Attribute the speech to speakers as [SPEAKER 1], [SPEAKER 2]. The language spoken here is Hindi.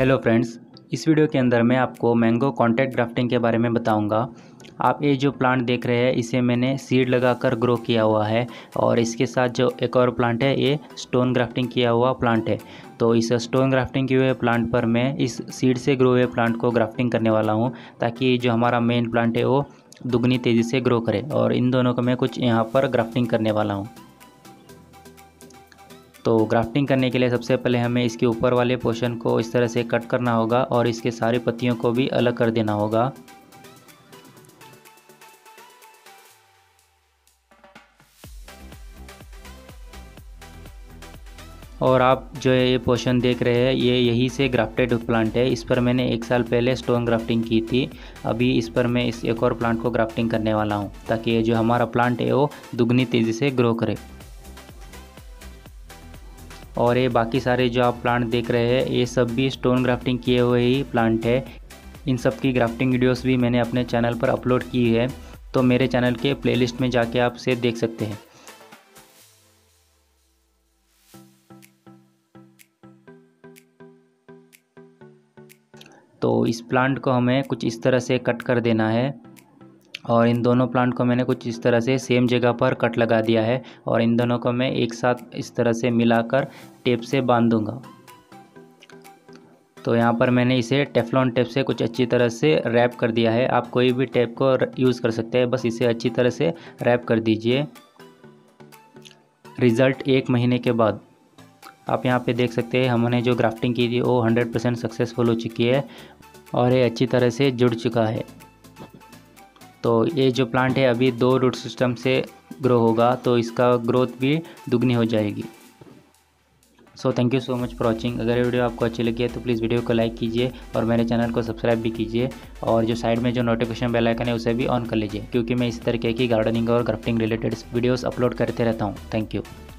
[SPEAKER 1] हेलो फ्रेंड्स, इस वीडियो के अंदर मैं आपको मैंगो कॉन्टैक्ट ग्राफ्टिंग के बारे में बताऊंगा। आप ये जो प्लांट देख रहे हैं इसे मैंने सीड लगाकर ग्रो किया हुआ है और इसके साथ जो एक और प्लांट है ये स्टोन ग्राफ्टिंग किया हुआ प्लांट है। तो इस स्टोन ग्राफ्टिंग किए हुए प्लांट पर मैं इस सीड से ग्रो हुए प्लांट को ग्राफ्टिंग करने वाला हूँ ताकि जो हमारा मेन प्लांट है वो दुगनी तेज़ी से ग्रो करे। और इन दोनों को मैं कुछ यहाँ पर ग्राफ्टिंग करने वाला हूँ। तो ग्राफ्टिंग करने के लिए सबसे पहले हमें इसके ऊपर वाले पोर्शन को इस तरह से कट करना होगा और इसके सारी पत्तियों को भी अलग कर देना होगा। और आप जो ये पोर्शन देख रहे हैं ये यहीं से ग्राफ्टेड प्लांट है। इस पर मैंने 1 साल पहले स्टोन ग्राफ्टिंग की थी। अभी इस पर मैं इस एक और प्लांट को ग्राफ्टिंग करने वाला हूँ ताकि ये जो हमारा प्लांट है वो दुगनी तेज़ी से ग्रो करे। और ये बाकी सारे जो आप प्लांट देख रहे हैं ये सब भी स्टोन ग्राफ्टिंग किए हुए ही प्लांट है। इन सब की ग्राफ्टिंग वीडियोस भी मैंने अपने चैनल पर अपलोड की है, तो मेरे चैनल के प्लेलिस्ट में जाके आप इसे देख सकते हैं। तो इस प्लांट को हमें कुछ इस तरह से कट कर देना है और इन दोनों प्लांट को मैंने कुछ इस तरह से सेम जगह पर कट लगा दिया है और इन दोनों को मैं एक साथ इस तरह से मिलाकर टेप से बांध दूंगा। तो यहाँ पर मैंने इसे टेफ्लॉन टेप से कुछ अच्छी तरह से रैप कर दिया है। आप कोई भी टेप को यूज़ कर सकते हैं, बस इसे अच्छी तरह से रैप कर दीजिए। रिज़ल्ट 1 महीने के बाद आप यहाँ पे देख सकते हैं हमने जो ग्राफ्टिंग की थी वो 100% सक्सेसफुल हो चुकी है और ये अच्छी तरह से जुड़ चुका है। तो ये जो प्लांट है अभी 2 रूट सिस्टम से ग्रो होगा, तो इसका ग्रोथ भी दुगनी हो जाएगी। So thank you so much for watching. अगर ये वीडियो आपको अच्छी लगी है तो प्लीज़ वीडियो को लाइक कीजिए और मेरे चैनल को सब्सक्राइब भी कीजिए और जो साइड में जो नोटिफिकेशन बेल आइकन है उसे भी ऑन कर लीजिए, क्योंकि मैं इस तरीके की गार्डनिंग और ग्राफ्टिंग रिलेटेड वीडियोस अपलोड करते रहता हूँ। Thank you.